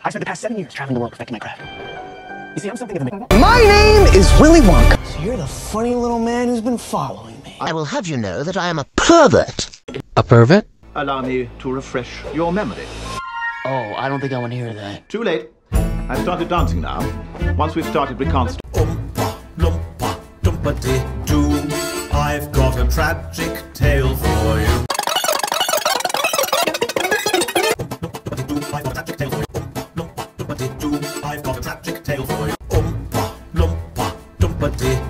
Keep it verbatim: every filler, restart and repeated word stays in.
I spent the past seven years traveling the world perfecting my craft. You see, I'm something of a... My name is Willy Wonka. So you're the funny little man who's been following me. I will have you know that I am a pervert. A pervert? Allow me to refresh your memory. Oh, I don't think I want to hear that. Too late. I've started dancing now. Once we've started, we can't stop. Oompa, loompa, doompa-dee-doo. I've got a tragic tale for you. I've got a tragic tale for you. Oompa, loompa, doompa-dee-doo. I've got a tragic tale for you. Oompa, loompa, doompa-dee-doo.